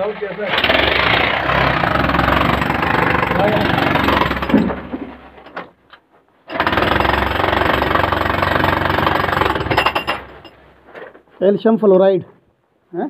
Calcium fluoride है।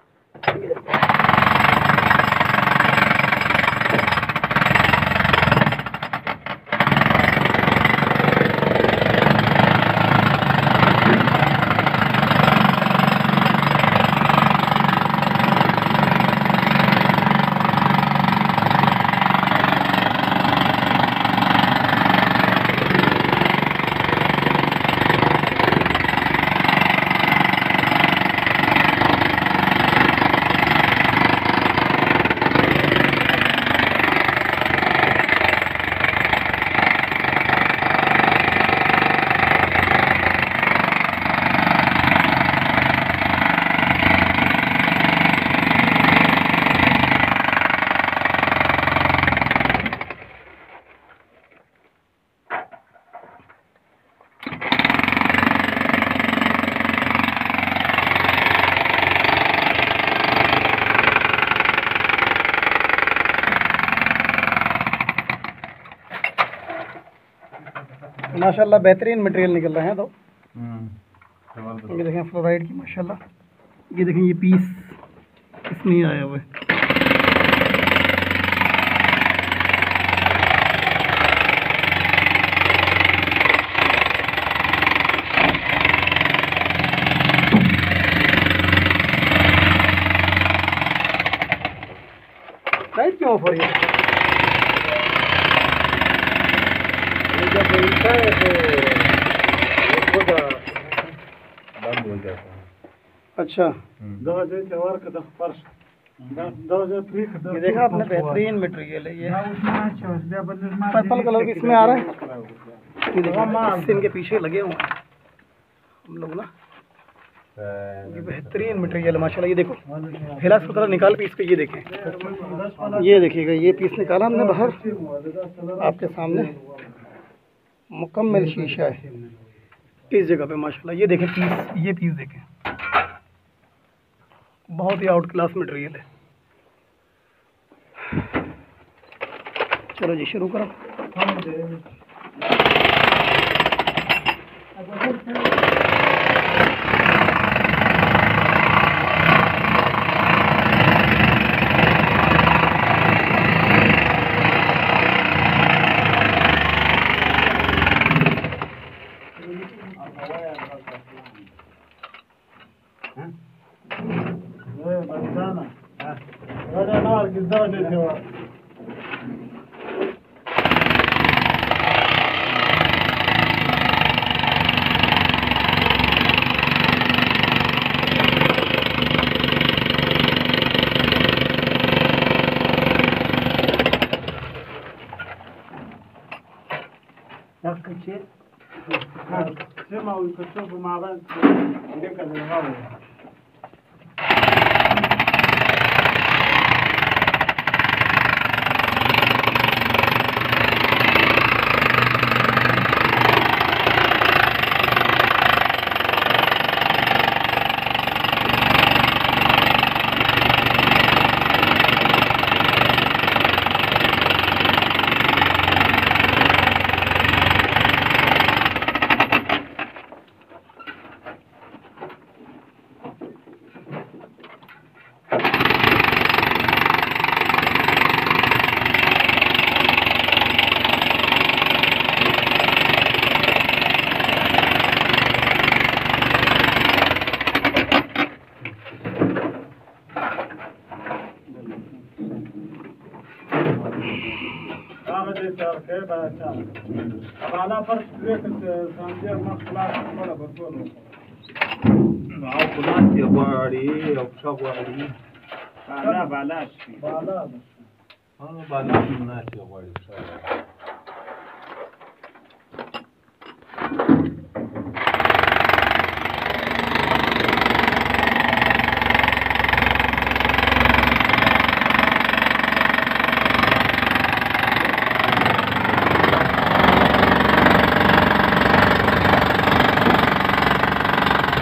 माशाल्लाह बेहतरीन मटेरियल निकल रहे हैं। तो ये देखें फ्लोराइड की माशाल्लाह, ये देखें ये पीस इसमें आया हुआ है। लाइट क्यों ऑफ हो रही है? जब मिलता है तो खुद बंद हो जाता है। अच्छा, ये देखा आपने बेहतरीन मटेरियल है। ये पर्पल कलर की इसमें आ रहा है। ये देखो इनके पीछे लगे हुए हैं हम लोग ना। ये बेहतरीन मटेरियल है माशाल्लाह। ये देखो हिलास का कलर निकाल के इसको, ये देखें, ये देखिएगा, ये पीस निकाला हमने बाहर आपके सामने, मुकम्मल शीशा है इस जगह पे माशाल्लाह। ये देखें पीस, ये पीस देखें, बहुत ही आउट क्लास मटेरियल है। चलो जी शुरू करो। على فرق ذيك الصناديق ما خلاص ولا بطولوا عقلات يا باري او شواري بلاش بلاش بلاش مناسب يا باري